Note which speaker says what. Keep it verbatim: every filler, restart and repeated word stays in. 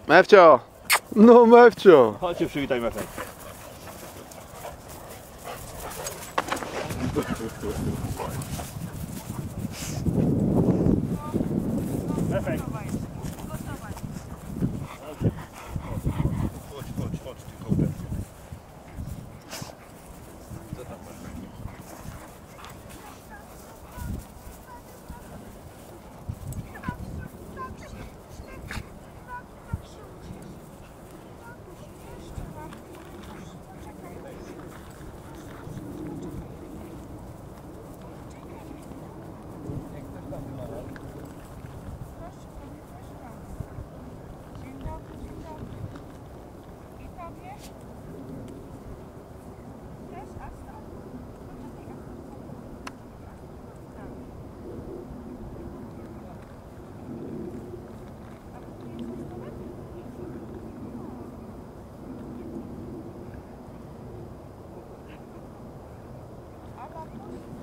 Speaker 1: Mewcio! No Mewcio!
Speaker 2: Chodźcie, przywitaj Mefek. Mefek. Chodź, chodź, chodź, ty kołbę. Co tam masz?
Speaker 3: Thank you.